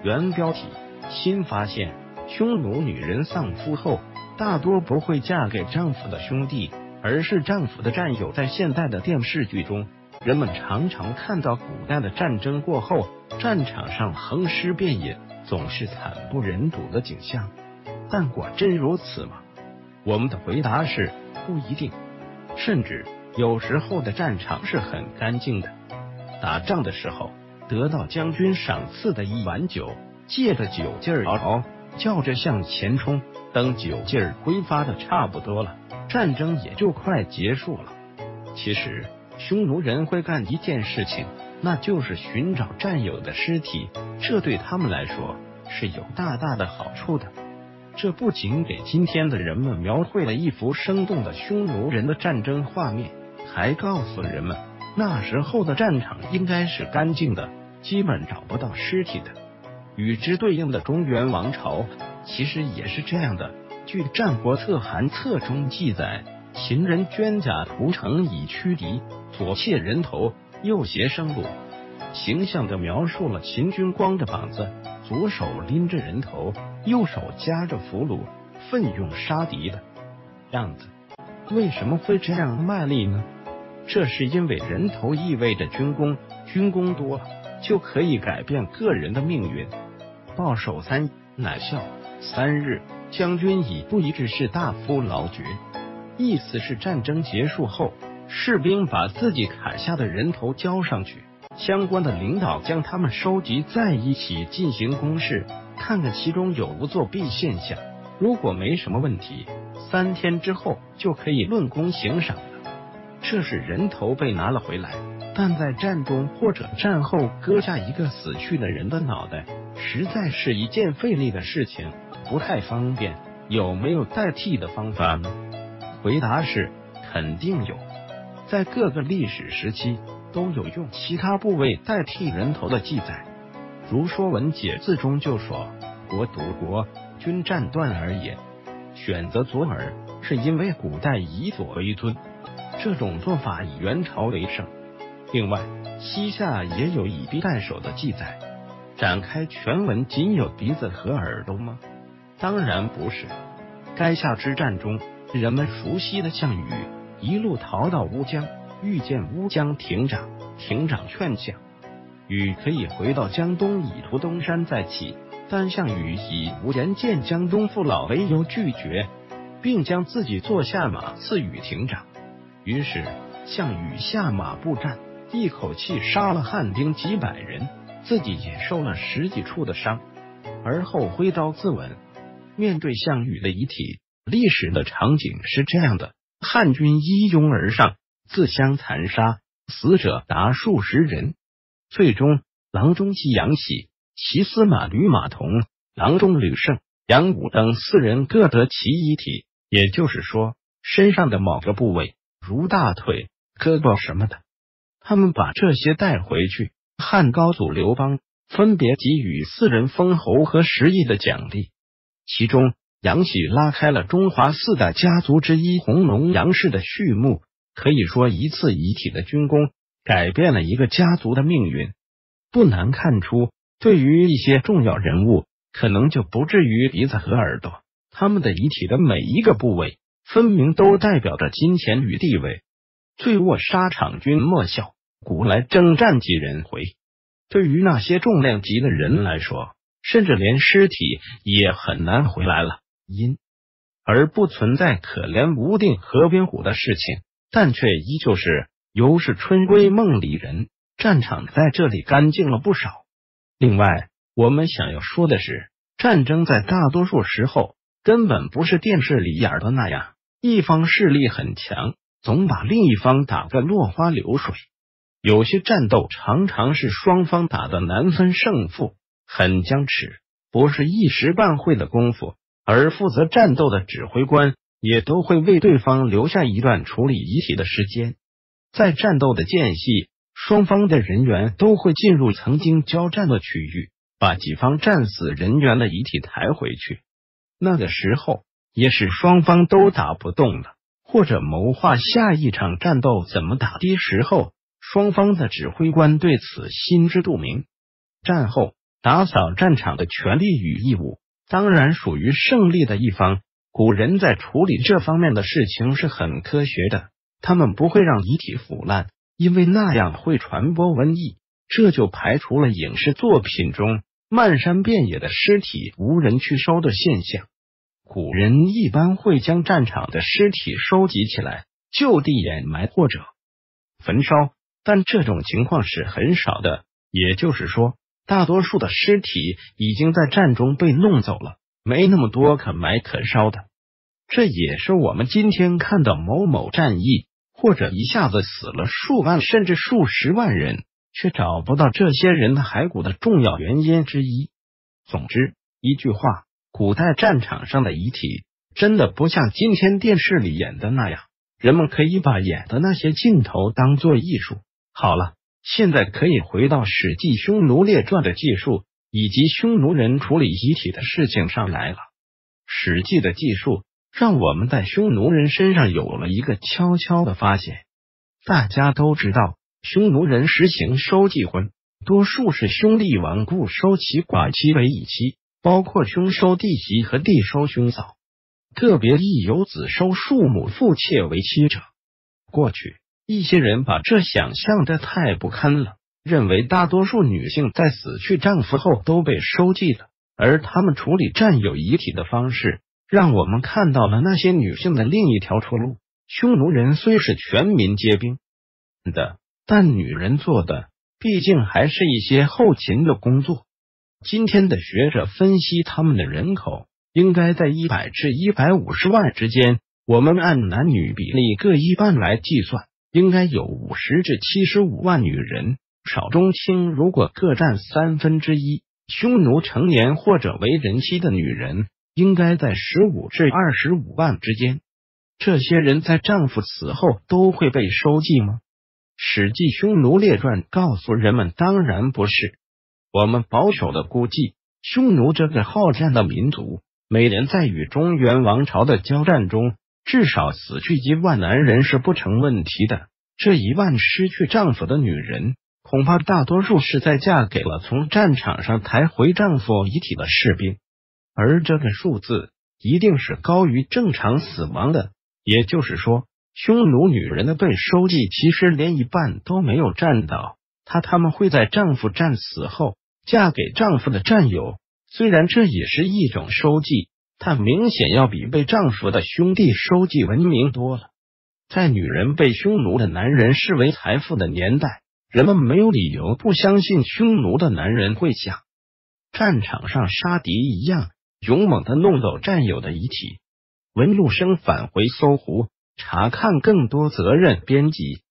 原标题：新发现，匈奴女人丧夫后，大多不会嫁给丈夫的兄弟，而是丈夫的战友。在现代的电视剧中，人们常常看到古代的战争过后，战场上横尸遍野，总是惨不忍睹的景象。但果真如此吗？我们的回答是不一定，甚至有时候的战场是很干净的。打仗的时候，得到将军赏赐的一碗酒，借着酒劲儿嗷，叫着向前冲，等酒劲儿挥发的差不多了，战争也就快结束了。其实匈奴人会干一件事情，那就是寻找战友的尸体，这对他们来说是有大大的好处的。这不仅给今天的人们描绘了一幅生动的匈奴人的战争画面，还告诉人们那时候的战场应该是干净的，基本找不到尸体的。与之对应的中原王朝其实也是这样的。据《战国策·韩策》中记载，秦人捐甲屠城以驱敌，左切人头，右挟生虏，形象地描述了秦军光着膀子，左手拎着人头，右手夹着俘虏，奋勇杀敌的样子。为什么会这样卖力呢？这是因为人头意味着军功，军功多了就可以改变个人的命运。报守3乃孝，3日，将军以不一致士大夫劳爵。意思是战争结束后，士兵把自己砍下的人头交上去，相关的领导将他们收集在一起进行公示，看看其中有无作弊现象。如果没什么问题，3天之后就可以论功行赏了。这是人头被拿了回来，但在战中或者战后割下一个死去的人的脑袋，实在是一件费力的事情，不太方便。有没有代替的方法呢？回答是肯定有。在各个历史时期都有用其他部位代替人头的记载，如《说文解字》中就说：国独国，君战断而也。选择左耳是因为古代以左为尊，这种做法以元朝为盛。另外，西夏也有以鼻代首的记载。展开全文仅有鼻子和耳朵吗？当然不是。垓下之战中，人们熟悉的项羽一路逃到乌江，遇见乌江亭长，亭长劝项羽可以回到江东以图东山再起，但项羽以无颜见江东父老为由拒绝，并将自己坐下马赐予亭长。于是项羽下马步战，一口气杀了汉兵几百人，自己也受了10几处的伤，而后挥刀自刎。面对项羽的遗体，历史的场景是这样的：汉军一拥而上，自相残杀，死者达数十人。最终郎中及杨喜、骑司马吕马童、郎中吕胜、杨武等4人各得其遗体，也就是说身上的某个部位，如大腿、胳膊什么的，他们把这些带回去，汉高祖刘邦分别给予4人封侯和10亿的奖励。其中杨喜拉开了中华4代家族之一弘农杨氏的序幕，可以说一次遗体的军功改变了一个家族的命运。不难看出，对于一些重要人物，可能就不至于鼻子和耳朵，他们的遗体的每一个部位分明都代表着金钱与地位。醉卧沙场君莫笑，古来征战几人回。对于那些重量级的人来说，甚至连尸体也很难回来了，因而不存在可怜无定河边虎的事情，但却依旧是犹是春闺梦里人，战场在这里干净了不少。另外，我们想要说的是，战争在大多数时候根本不是电视里演的那样，一方势力很强，总把另一方打个落花流水。有些战斗常常是双方打得难分胜负，很僵持，不是一时半会的功夫，而负责战斗的指挥官也都会为对方留下一段处理遗体的时间。在战斗的间隙，双方的人员都会进入曾经交战的区域，把己方战死人员的遗体抬回去。那个时候也是双方都打不动了，或者谋划下一场战斗怎么打的时候，双方的指挥官对此心知肚明。战后打扫战场的权利与义务当然属于胜利的一方。古人在处理这方面的事情是很科学的，他们不会让遗体腐烂，因为那样会传播瘟疫，这就排除了影视作品中漫山遍野的尸体无人去收的现象。古人一般会将战场的尸体收集起来，就地掩埋或者焚烧，但这种情况是很少的，也就是说，大多数的尸体已经在战中被弄走了，没那么多可埋可烧的。这也是我们今天看到某某战役或者一下子死了数万甚至数十万人，却找不到这些人的骸骨的重要原因之一。总之，一句话，古代战场上的遗体真的不像今天电视里演的那样，人们可以把演的那些镜头当作艺术。好了，现在可以回到《史记·匈奴列传》的记述以及匈奴人处理遗体的事情上来了。《史记》的记述让我们在匈奴人身上有了一个悄悄的发现。大家都知道，匈奴人实行收继婚，多数是兄弟亡故收其寡妻为乙妻，包括兄收弟媳和弟收兄嫂，个别亦有子收庶母妇妾为妻者。过去一些人把这想象的太不堪了，认为大多数女性在死去丈夫后都被收继了，而他们处理战友遗体的方式让我们看到了那些女性的另一条出路。匈奴人虽是全民皆兵的，但女人做的毕竟还是一些后勤的工作。今天的学者分析他们的人口应该在100至150万之间，我们按男女比例各一半来计算，应该有50至75万女人，少中轻如果各占1/3，匈奴成年或者为人妻的女人应该在15至25万之间。这些人在丈夫死后都会被收继吗？《史记·匈奴列传》告诉人们，当然不是。我们保守的估计，匈奴这个好战的民族，每年在与中原王朝的交战中，至少死去1万男人是不成问题的。这1万失去丈夫的女人，恐怕大多数是在嫁给了从战场上抬回丈夫遗体的士兵，而这个数字一定是高于正常死亡的。也就是说，匈奴女人的被收继其实连一半都没有占到，她们会在丈夫战死后嫁给丈夫的战友，虽然这也是一种收继，但明显要比被丈夫的兄弟收继文明多了。在女人被匈奴的男人视为财富的年代，人们没有理由不相信匈奴的男人会像战场上杀敌一样勇猛地弄走战友的遗体。文陆生返回搜狐，查看更多责任编辑。